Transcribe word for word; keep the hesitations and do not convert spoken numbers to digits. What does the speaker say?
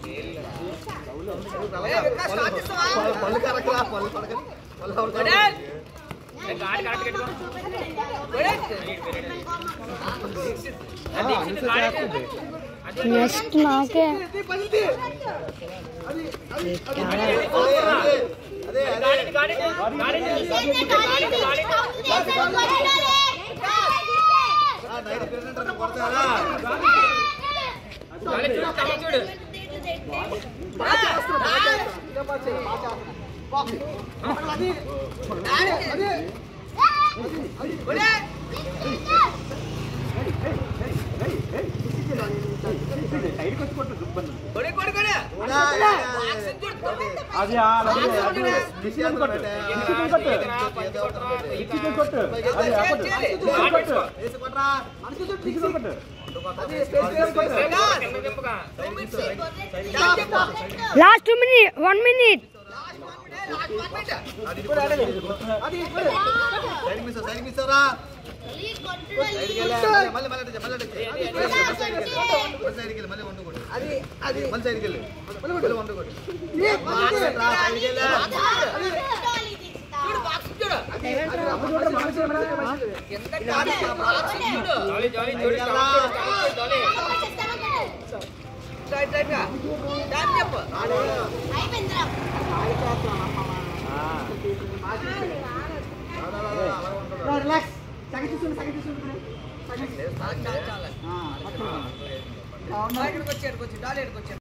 పళ్ళు కరెక్ట్రా పళ్ళు పడక పళ్ళు గాడి కరెక్ట్ పెట్టుకో నెక్స్ట్ నాకే అదే అదే గాడి గాడి గాడి ఆ నైట్ ప్రెసిడెంట్ కొడతారా గాడి చూడు తమ చూడు బాగా చేస్తున్నా బాగా ఇంకా బాగా చేయాలి బాగా బాక్స్ అది అది అది ఒరే సైడ్ కొట్టు కొట్టు దుబ్బను కొడి కొడి కొడి బాక్స్ చూడు అది ఆ అది డిసిషన్ కొట్టు డిసిషన్ కొట్టు డిసిషన్ కొట్టు అది కొట్టు కొట్టు ఏసి కొట్రా మనసు చూడు డిసిషన్ కొట్టు అది స్పేస్ కొట్టు last two minutes one minute అది ఇప్పుడు ఆడలే అది ఇప్పుడు సైడ్ మిస్ సైడ్ మిస్ రా సైడ్ కెళ్ళే మళ్ళీ మళ్ళీ మళ్ళీ సైడ్ కెళ్ళే మళ్ళీ వండు కొట్టు అది అది మళ్ళీ సైడ్ కెళ్ళే మళ్ళీ మళ్ళీ వండు కొట్టు ఏ బాక్స్ రా సైడ్ కెళ్ళే చూడు బాక్స్ చూడు అది అప్పుడు చూడు మనసు ఎంత కాదు బాక్స్ చూడు జాలి జాలి చూడు జాలి రైట్ రైట్ గా డాన్ చెప్పు అయిపోయిందిరా ఆ రిలాక్స్ సగం చూడు సగం చూడు సగం చాలా చాలా ఆ పట్టుకో ఆ ఇక్కడికి వచ్చి ఇక్కడికి వచ్చి డాలి ఇక్కడికి వచ్చి